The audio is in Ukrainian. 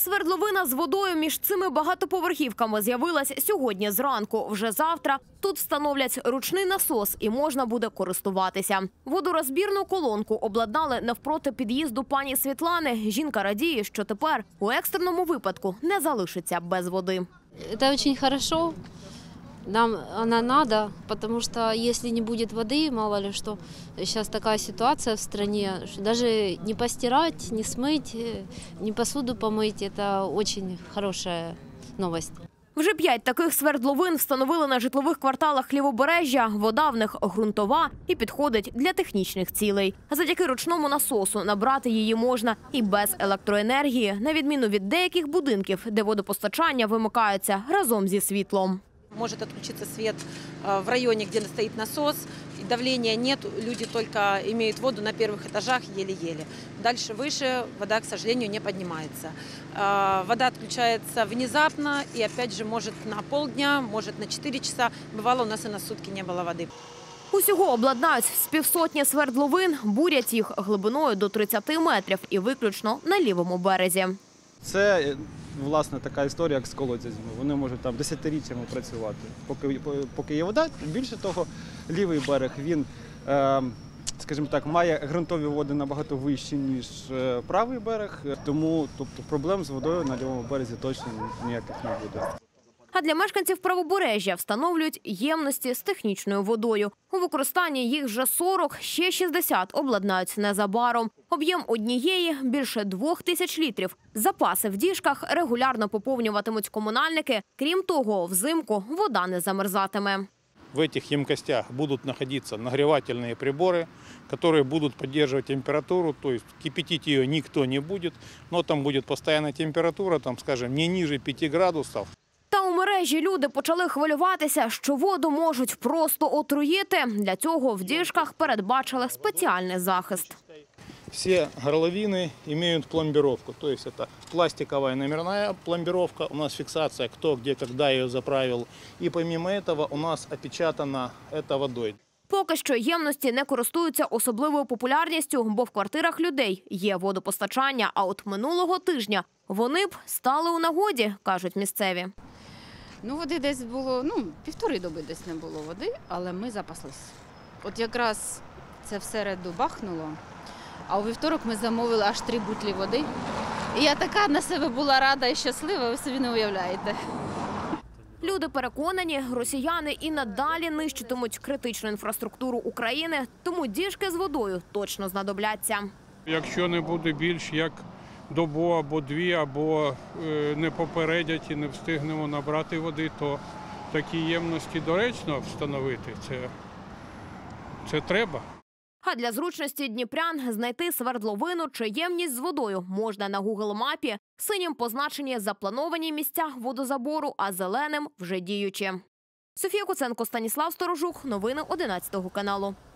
Свердловина з водою між цими багатоповерхівками з'явилась сьогодні зранку. Вже завтра тут встановлять ручний насос і можна буде користуватися. Водорозбірну колонку обладнали навпроти під'їзду пані Світлани. Жінка радіє, що тепер у екстреному випадку не залишиться без води. Це дуже добре. Нам она надо, потому что если не будет воды, мало ли что, сейчас такая ситуация в стране, что даже не постирать, не смыть, не посуду помыть, это очень хорошая новость. Вже 5 таких свердловин встановили на житлових кварталах Лівобережжя. Вода в них ґрунтова і підходить для технічних цілей. Завдяки ручному насосу набрати її можна і без електроенергії, на відміну від деяких будинків, де водопостачання вимикається разом зі світлом. Может отключиться свет в районе, где стоит насос, и давления нет, люди только имеют воду на первых этажах еле-еле. Дальше выше вода, к сожалению, не поднимается. Вода отключается внезапно и опять же может на полдня, может на 4 часа. Бывало, у нас и на сутки не было воды. Усього обладнають з півсотні свердловин, бурять їх глибиною до 30 метрів і виключно на лівому березі. Це, власне, така історія, як з колодязями. Вони можуть там десятиріччями працювати, поки є вода. Більше того, лівий берег, він, скажімо так, має ґрунтові води набагато вищі, ніж правий берег. Тому проблем з водою на лівому березі точно ніяких не буде. А для мешканців Правобережжя встановлюють ємності з технічною водою. У використанні їх вже 40, ще 60 обладнають незабаром. Об'єм однієї – більше 2000 літрів. Запаси в діжках регулярно поповнюватимуть комунальники. Крім того, взимку вода не замерзатиме. В этих емкостях будут находиться нагревательные приборы, которые будут поддерживать температуру, то есть кипятить ее никто не будет, но там будет постоянная температура, там, скажем, не ниже 5 градусов. Та у мережі люди почали хвилюватися, що воду можуть просто отруїти. Для цього в діжках передбачили спеціальний захист. Все горловины имеют пломбировку, то есть это пластиковая номерная пломбировка, у нас фиксация, кто, где, когда ее заправил. И помимо этого у нас опечатано это водой. Поки що ємності не користуються особливою популярністю, бо в квартирах людей є водопостачання, а от минулого тижня вони б стали у нагоді, кажуть місцеві. Води десь було, півтори доби десь не було води, але ми запаслись. От якраз це в середу бахнуло, а у вівторок ми замовили аж 3 бутлі води. І я така на себе була рада і щаслива, ви собі не уявляєте. Люди переконані, росіяни і надалі нищитимуть критичну інфраструктуру України, тому діжки з водою точно знадобляться. Якщо не буде більш як добу або дві, або не попередять і не встигнемо набрати води, то такі ємності доречно встановити. Це треба. А для зручності дніпрян знайти свердловину чи ємність з водою можна на Google-мапі. Синім позначені заплановані місця водозабору, а зеленим – вже діючі. Софія Куценко, Станіслав Сторожук. Новини 11 каналу.